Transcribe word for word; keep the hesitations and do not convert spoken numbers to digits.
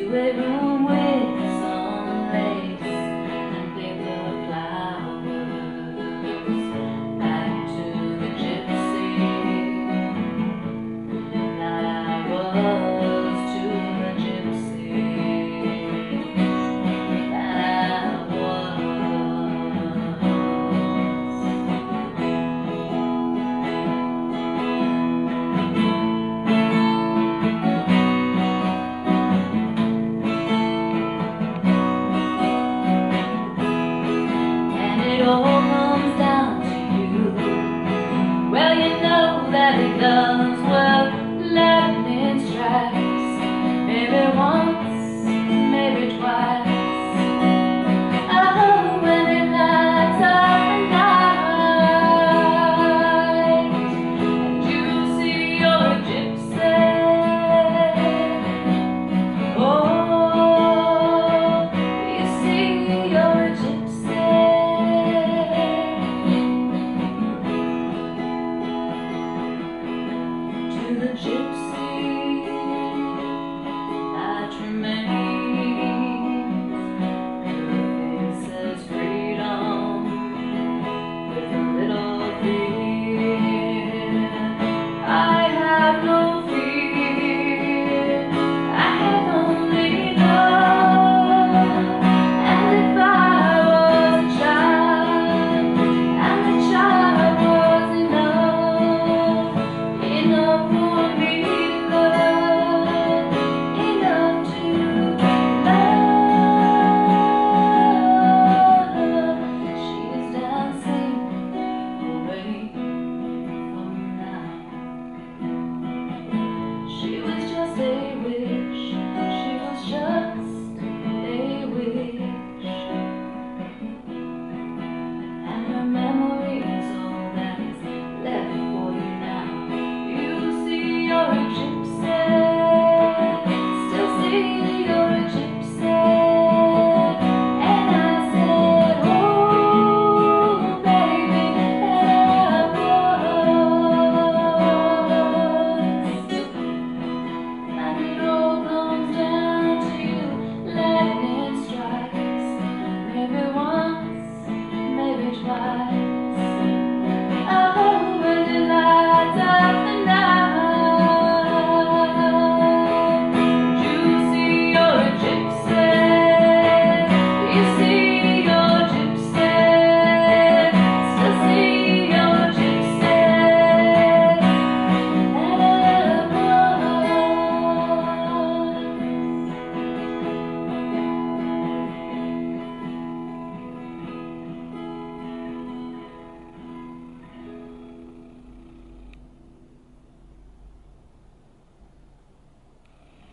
to a room with some lace and paper flowers, back to the gypsy that I was, to the gypsy that I was. It all comes down to you. Well, you know that the gloves were lightning strikes, maybe once, maybe twice. Oh, when it lights up the night and you see your gypsy. Oh, you see your gypsy. To the gypsy.